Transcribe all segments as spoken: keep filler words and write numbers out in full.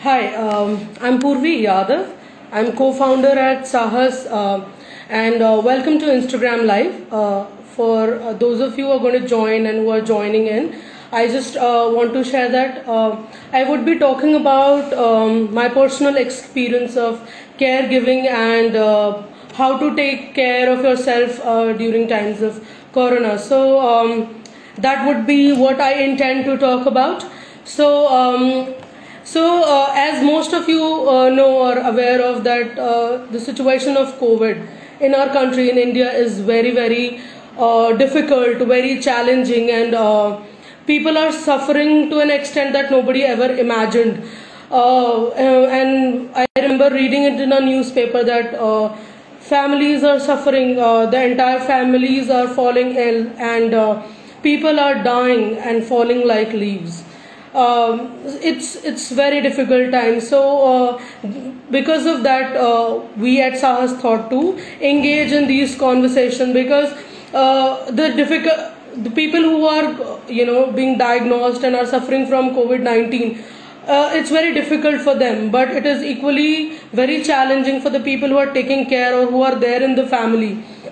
Hi, um, I'm Purvi Yadav. I'm co-founder at Sahas, uh, and uh, welcome to Instagram Live. Uh, for uh, those of you who are going to join and who are joining in, I just uh, want to share that uh, I would be talking about um, my personal experience of caregiving and uh, how to take care of yourself uh, during times of Corona. So um, that would be what I intend to talk about. So. Um, So, uh, as most of you uh, know or aware of that, uh, the situation of COVID in our country, in India, is very, very uh, difficult, very challenging, and uh, people are suffering to an extent that nobody ever imagined. Uh, and I remember reading it in a newspaper that uh, families are suffering, uh, the entire families are falling ill, and uh, people are dying and falling like leaves. Um, it's it's very difficult time. So uh, because of that, uh, we at Sahas thought to engage in these conversations, because uh, the difficult the people who are you know being diagnosed and are suffering from COVID nineteen, uh, it's very difficult for them, but it is equally very challenging for the people who are taking care or who are there in the family.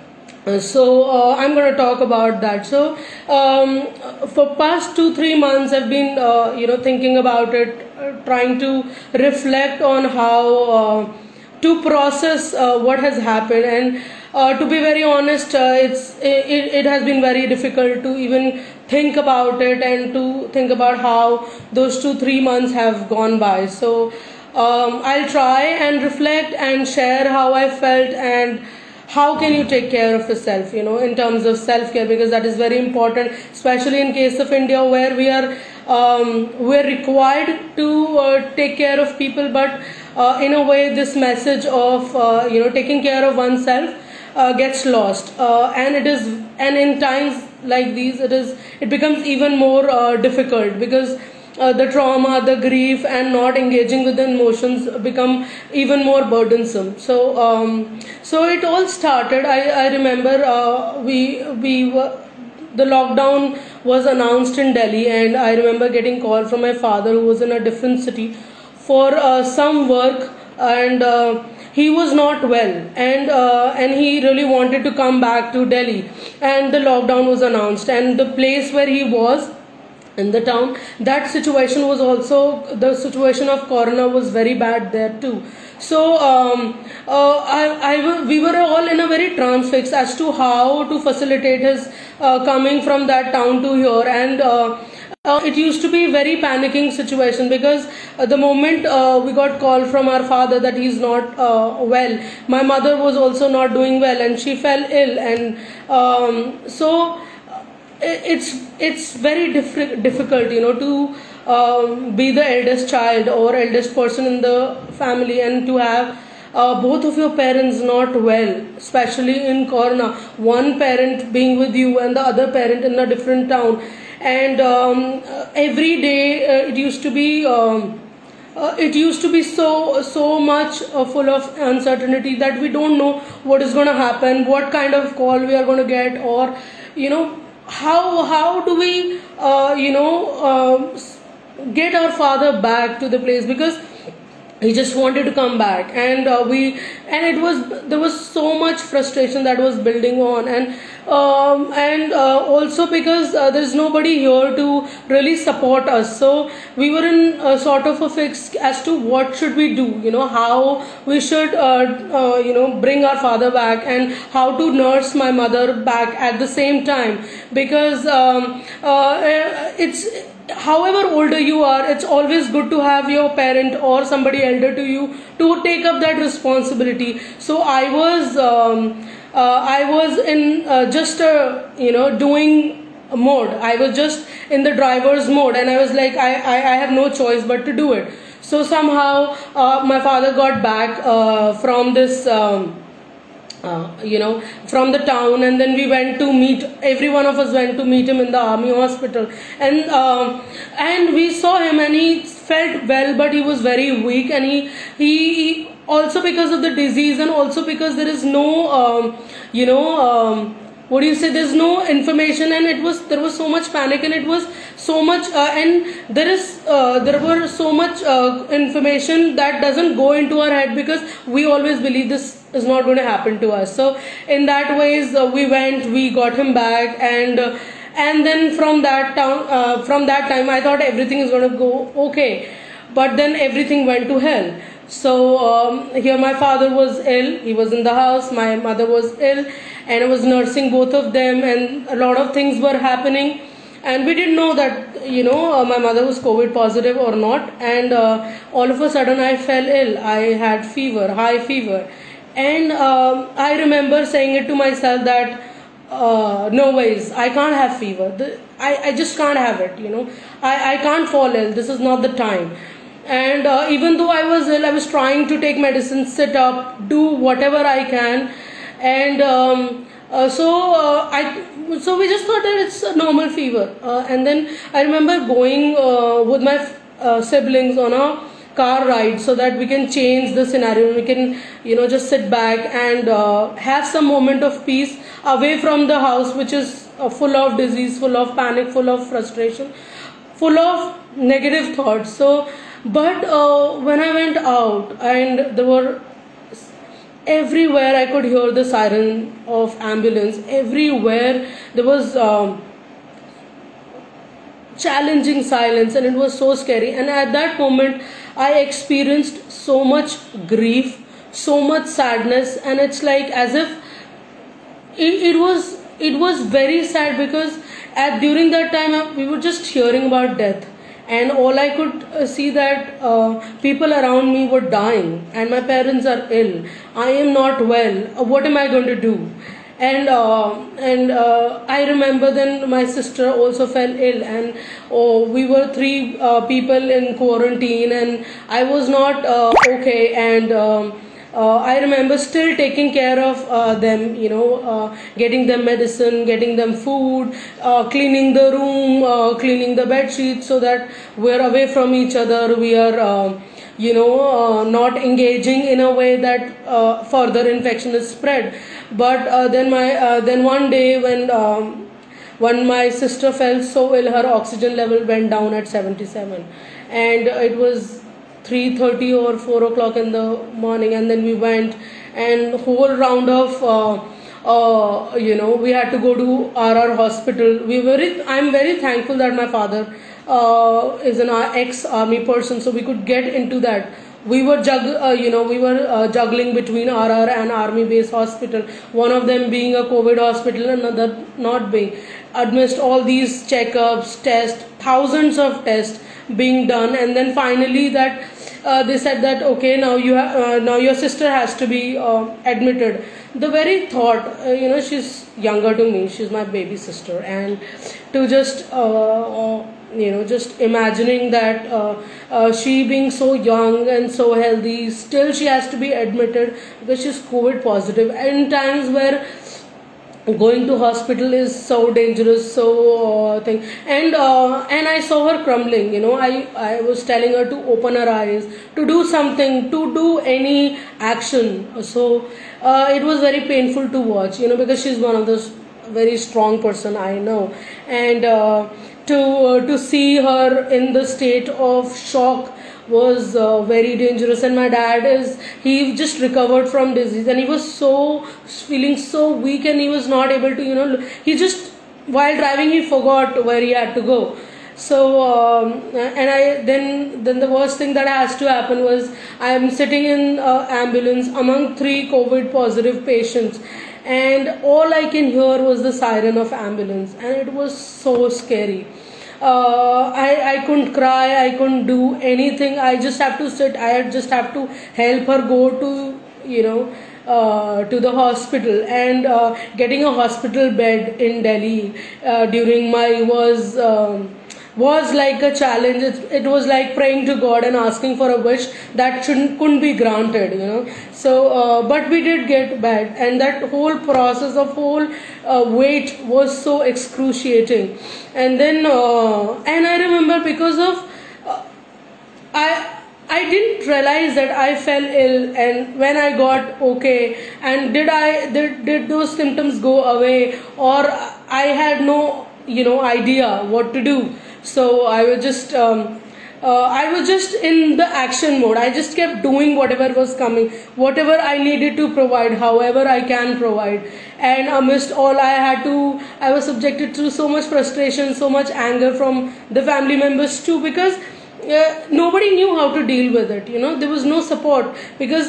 So uh, I'm going to talk about that. So um, for past two three months I've been uh, you know thinking about it, uh, trying to reflect on how uh, to process uh, what has happened, and uh, to be very honest, uh, it's it, it has been very difficult to even think about it and to think about how those two three months have gone by. So um, I'll try and reflect and share how I felt and how can you take care of yourself, you know, in terms of self-care, because that is very important, especially in case of India, where we are um, we're required to uh, take care of people, but uh, in a way this message of uh, you know taking care of oneself uh, gets lost, uh, and it is and in times like these it is it becomes even more uh, difficult, because Uh, the trauma, the grief, and not engaging with the emotions become even more burdensome. So, um, so it all started. I, I remember uh, we we were, the lockdown was announced in Delhi, and I remember getting call from my father, who was in a different city, for uh, some work, and uh, he was not well, and uh, and he really wanted to come back to Delhi, and the lockdown was announced, and the place where he was in the town, that situation was also, the situation of Corona was very bad there too. So um, uh, I, I, we were all in a very transfix as to how to facilitate his uh, coming from that town to here, and uh, uh, it used to be very panicking situation, because uh, the moment uh, we got call from our father that he's not uh, well, my mother was also not doing well, and she fell ill, and um, so it's it's very diff- difficult you know to um, be the eldest child or eldest person in the family, and to have uh, both of your parents not well, especially in Corona, one parent being with you and the other parent in a different town, and um, every day uh, it used to be um, uh, it used to be so so much uh, full of uncertainty that we don't know what is going to happen, what kind of call we are going to get, or you know how how do we uh, you know uh, get our father back to the place, because he just wanted to come back, and uh, we and it was there was so much frustration that was building on, and um, and uh, also because uh, there's nobody here to really support us, so we were in a sort of a fix as to what should we do, you know how we should uh, uh, you know bring our father back, and how to nurse my mother back at the same time, because um, uh, it's however older you are, it's always good to have your parent or somebody elder to you to take up that responsibility. So I was um, uh, I was in uh, just a you know doing mode. I was just in the driver's mode, and I was like I, I, I have no choice but to do it. So somehow uh, my father got back uh, from this um, Uh, you know from the town, and then we went to meet, every one of us went to meet him in the army hospital, and uh, and we saw him, and he felt well, but he was very weak, and he he also, because of the disease, and also because there is no um, you know um, what do you say there's no information, and it was there was so much panic, and it was so much, uh, and there is uh, there were so much uh, information that doesn't go into our head because we always believe this is not going to happen to us. So in that ways, uh, we went, we got him back, and uh, and then from that town, uh, from that time, I thought everything is going to go okay, but then everything went to hell. So um, here my father was ill, he was in the house, my mother was ill, and I was nursing both of them, and a lot of things were happening, and we didn't know that, you know, uh, my mother was COVID positive or not, and uh, all of a sudden I fell ill. I had fever, high fever, and um, I remember saying it to myself that uh, no ways, I can't have fever, the, I, I just can't have it, you know, I, I can't fall ill, this is not the time. And uh, even though I was ill, I was trying to take medicine, sit up, do whatever I can, and um, uh, so uh, I so we just thought that it's a normal fever. Uh, and then I remember going uh, with my uh, siblings on a car ride so that we can change the scenario. We can, you know, just sit back and uh, have some moment of peace away from the house, which is uh, full of disease, full of panic, full of frustration, full of negative thoughts. So. But uh, when I went out, and there were everywhere I could hear the siren of ambulance, everywhere there was um, challenging silence, and it was so scary. And at that moment I experienced so much grief, so much sadness, and it's like as if it, it was it was very sad, because at during that time uh, we were just hearing about death. And all I could uh, see that uh, people around me were dying, and my parents are ill. I am not well. Uh, what am I going to do? And uh, and uh, I remember then my sister also fell ill, and oh, we were three uh, people in quarantine, and I was not uh, okay. And um, Uh, I remember still taking care of uh, them, you know, uh, getting them medicine, getting them food, uh, cleaning the room, uh, cleaning the bed sheets, so that we're away from each other. We are, uh, you know, uh, not engaging in a way that uh, further infection is spread. But uh, then my uh, then one day when um, when my sister fell so ill, her oxygen level went down at seventy-seven, and it was three thirty or four o'clock in the morning, and then we went, and whole round of uh, uh, you know, we had to go to R R hospital. We very I'm very thankful that my father uh, is an ex-army person, so we could get into that. We were jugg uh, you know we were uh, juggling between R R and army base hospital, one of them being a COVID hospital, another not being. Amidst all these checkups, tests, thousands of tests being done, and then finally that uh, they said that okay, now you ha uh, now your sister has to be uh, admitted. The very thought, uh, you know, she's younger to me, she's my baby sister, and to just uh, uh, you know, just imagining that uh, uh, she being so young and so healthy, still she has to be admitted because she's COVID positive, in times where going to hospital is so dangerous, so uh, thing, and uh, and I saw her crumbling. You know, I I was telling her to open her eyes, to do something, to do any action. So uh, it was very painful to watch. You know, because she's one of those very strong person I know, and uh, to uh, to see her in the state of shock was uh, very dangerous. And my dad is, he just recovered from disease, and he was so feeling so weak, and he was not able to, you know, he just while driving he forgot where he had to go. So um, and I then then the worst thing that has to happen was I am sitting in uh, ambulance among three COVID positive patients, and all I can hear was the siren of ambulance, and it was so scary. Uh, I, I couldn't cry, I couldn't do anything. I just have to sit, I just have to help her go to, you know, uh, to the hospital. And uh, getting a hospital bed in Delhi uh, during my was um, was like a challenge. It, it was like praying to God and asking for a wish that shouldn't couldn't be granted, you know. So uh, but we did get bed, and that whole process of whole uh, wait was so excruciating. And then uh, and I remember because of uh, I I didn't realize that I fell ill, and when I got okay, and did I did, did those symptoms go away, or I had no, you know, idea what to do. So I was just um, uh, I was just in the action mode. I just kept doing whatever was coming, whatever I needed to provide, however I can provide. And amidst all, I had to, I was subjected to so much frustration, so much anger from the family members too, because uh, nobody knew how to deal with it. You know, there was no support, because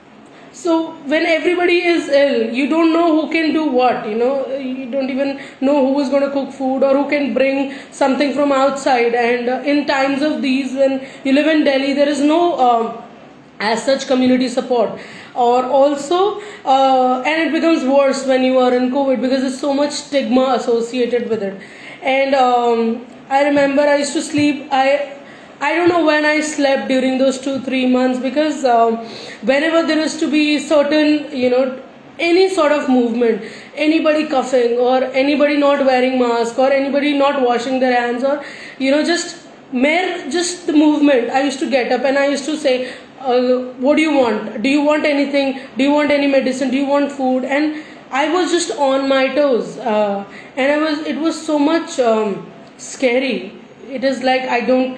so when everybody is ill, you don't know who can do what, you know, you don't even know who is going to cook food or who can bring something from outside. And uh, in times of these, when you live in Delhi, there is no um, as such community support. Or also, uh, and it becomes worse when you are in COVID, because there's so much stigma associated with it. And um, I remember I used to sleep, I I don't know when I slept during those two, three months, because um, whenever there is to be certain, you know, any sort of movement, anybody coughing or anybody not wearing mask or anybody not washing their hands, or, you know, just mere, just the movement, I used to get up and I used to say, uh, what do you want? Do you want anything? Do you want any medicine? Do you want food? And I was just on my toes. Uh, and I was, it was so much um, scary. It is like I don't,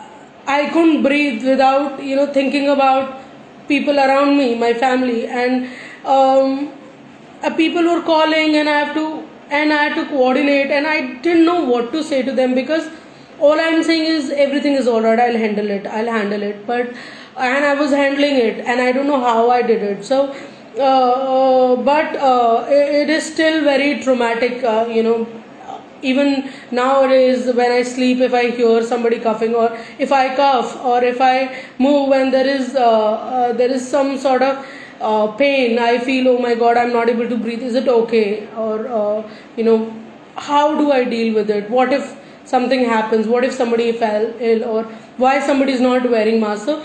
I couldn't breathe without, you know, thinking about people around me, my family, and um, uh, people were calling, and I have to, and I had to coordinate, and I didn't know what to say to them, because all I'm saying is everything is alright, I'll handle it, I'll handle it, but, and I was handling it, and I don't know how I did it. So, uh, uh, but uh, it, it is still very traumatic, uh, you know. Even nowadays, when I sleep, if I hear somebody coughing, or if I cough, or if I move and there is uh, uh, there is some sort of uh, pain, I feel, oh my God, I'm not able to breathe. Is it okay? Or uh, you know, how do I deal with it? What if something happens? What if somebody fell ill? Or why somebody is not wearing mask? So,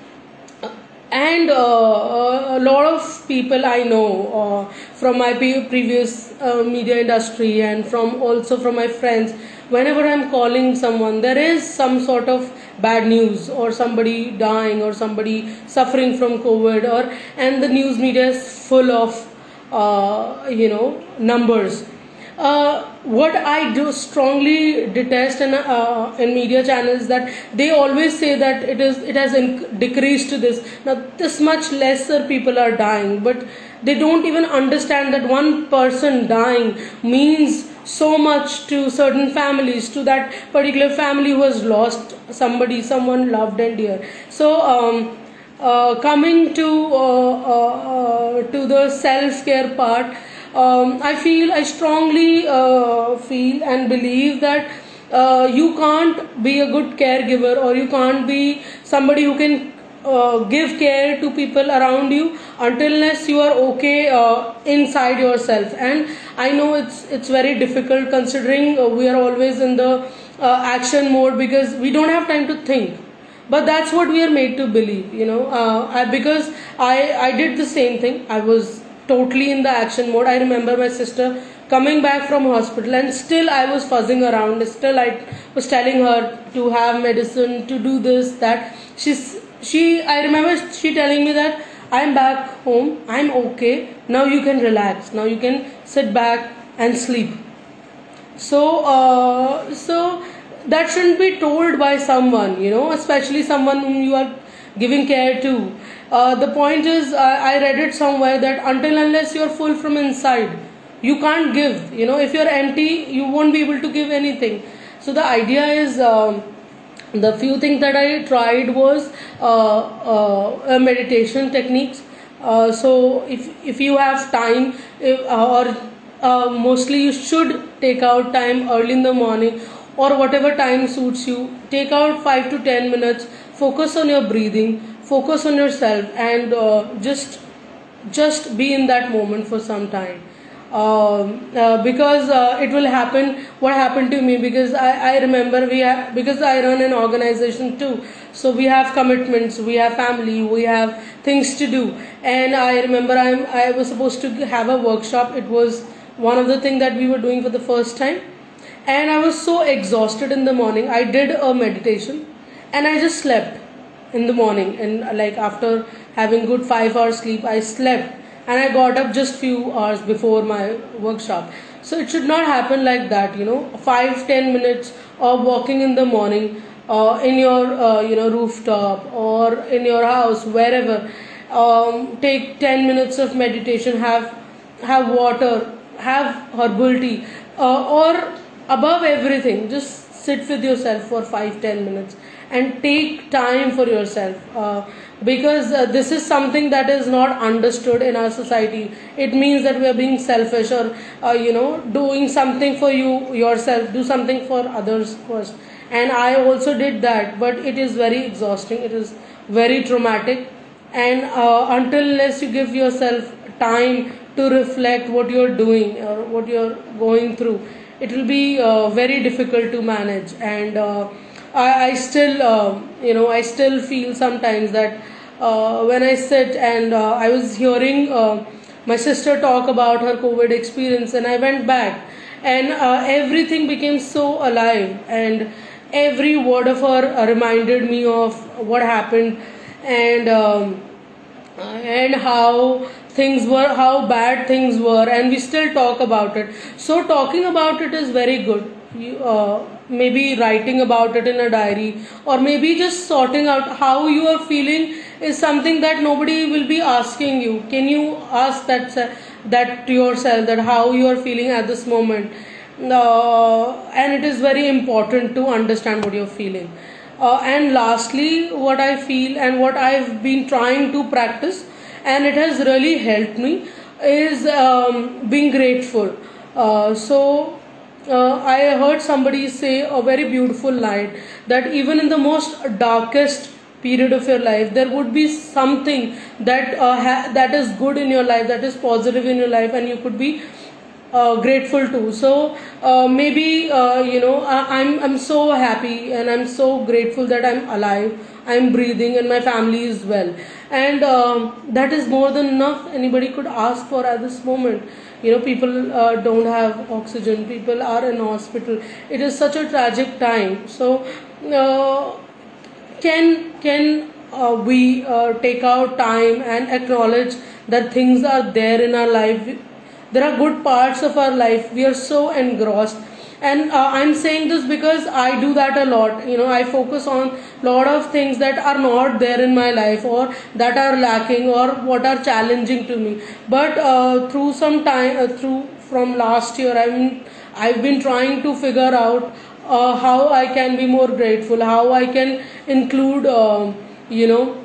and uh, a lot of people I know uh, from my previous uh, media industry, and from also from my friends, whenever I'm calling someone, there is some sort of bad news, or somebody dying, or somebody suffering from COVID, or and the news media is full of uh, you know, numbers. Uh, what I do strongly detest in, uh, in media channels, that they always say that it is it has inc- decreased to this. Now this much lesser people are dying, but they don't even understand that one person dying means so much to certain families, to that particular family who has lost somebody, someone loved and dear. So um, uh, coming to uh, uh, uh, to the self-care part. Um, I feel, I strongly uh, feel and believe that uh, you can't be a good caregiver, or you can't be somebody who can uh, give care to people around you until unless you are okay uh, inside yourself. And I know it's it's very difficult, considering uh, we are always in the uh, action mode, because we don't have time to think. But that's what we are made to believe, you know. Uh, I, because I I did the same thing. I was totally in the action mode. I remember my sister coming back from hospital, and still I was fuzzing around. Still I was telling her to have medicine, to do this, that. She's, she, I remember she telling me that I'm back home, I'm okay, now you can relax, now you can sit back and sleep. So, uh, so that shouldn't be told by someone, you know, especially someone whom you are giving care to. Uh, the point is, uh, I read it somewhere that until unless you're full from inside, you can't give. You know, if you're empty, you won't be able to give anything. So the idea is, um, the few things that I tried was uh, uh, meditation techniques. Uh, so if if you have time, if, uh, or uh, mostly you should take out time early in the morning, or whatever time suits you. Take out five to ten minutes. Focus on your breathing. Focus on yourself, and uh, just just be in that moment for some time, um, uh, because uh, it will happen what happened to me, because I, I remember we have, because I run an organization too, so we have commitments, we have family, we have things to do. And I remember I'm, I was supposed to have a workshop. It was one of the things that we were doing for the first time, and I was so exhausted in the morning. I did a meditation and I just slept in the morning, and like after having good five hours sleep, I slept, and I got up just few hours before my workshop. So it should not happen like that, you know. Five ten minutes or walking in the morning, uh, in your uh, you know rooftop or in your house, wherever. Um, take ten minutes of meditation. Have have water. Have herbal tea. Uh, or above everything, just sit with yourself for five ten minutes and take time for yourself. Uh, because uh, this is something that is not understood in our society. It means that we are being selfish, or uh, you know doing something for you yourself. Do something for others first. And I also did that, but it is very exhausting. It is very traumatic. And uh, until unless you give yourself time to reflect what you're doing or what you're going through, it will be uh, very difficult to manage. And uh, I, I still uh, you know I still feel sometimes that uh, when I sit and uh, I was hearing uh, my sister talk about her COVID experience, and I went back, and uh, everything became so alive, and every word of her uh, reminded me of what happened, and um, and how things were, how bad things were, and we still talk about it. So talking about it is very good. You, uh, maybe writing about it in a diary, or maybe just sorting out how you are feeling is something that nobody will be asking you. Can you ask that that to yourself, that how you are feeling at this moment? Uh, and it is very important to understand what you're feeling. Uh, and lastly, what I feel and what I've been trying to practice, and it has really helped me, is um, being grateful. Uh, so uh, I heard somebody say a very beautiful line, that even in the most darkest period of your life, there would be something that uh, ha- that is good in your life, that is positive in your life, and you could be uh, grateful to. So uh, maybe uh, you know I, I'm I'm so happy and I'm so grateful that I'm alive, I'm breathing, and my family is well, and um, that is more than enough anybody could ask for at this moment. You know, people uh, don't have oxygen, people are in hospital. It is such a tragic time. So uh, can can uh, we uh, take out time and acknowledge that things are there in our life? There are good parts of our life. We are so engrossed, and uh, I'm saying this because I do that a lot. You know, I focus on a lot of things that are not there in my life, or that are lacking, or what are challenging to me. But uh, through some time, uh, through from last year, I'm I've been trying to figure out uh, how I can be more grateful, how I can include uh, you know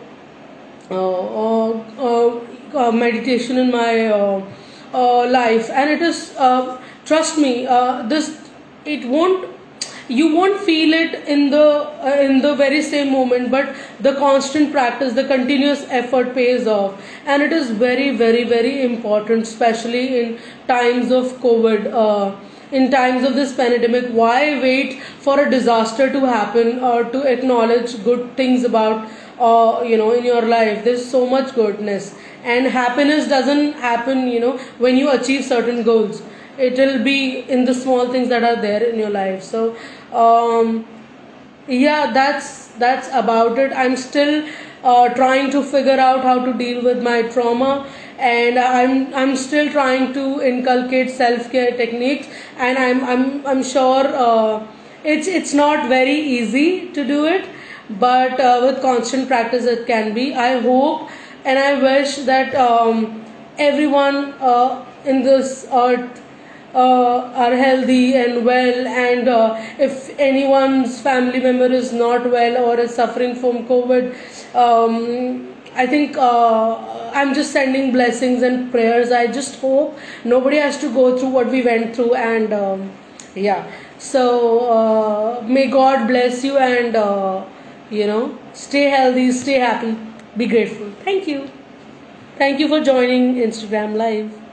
uh, uh, uh, uh, meditation in my uh, uh, life. And it is uh, trust me, uh, this it won't you won't feel it in the uh, in the very same moment, but the constant practice, the continuous effort pays off, and it is very very very important, especially in times of COVID, uh, in times of this pandemic. Why wait for a disaster to happen or to acknowledge good things about uh, you know in your life? There's so much goodness, and happiness doesn't happen you know when you achieve certain goals. It will be in the small things that are there in your life. So um, yeah, that's that's about it. I'm still uh, trying to figure out how to deal with my trauma, and I'm I'm still trying to inculcate self-care techniques, and I'm I'm I'm sure uh, it's it's not very easy to do it, but uh, with constant practice it can be. I hope and I wish that um, everyone uh, in this earth Uh, are healthy and well, and uh, if anyone's family member is not well or is suffering from COVID, um, I think uh, I'm just sending blessings and prayers. I just hope nobody has to go through what we went through, and um, yeah, so uh, may God bless you, and uh, you know stay healthy, stay happy, be grateful. Thank you. Thank you for joining Instagram Live.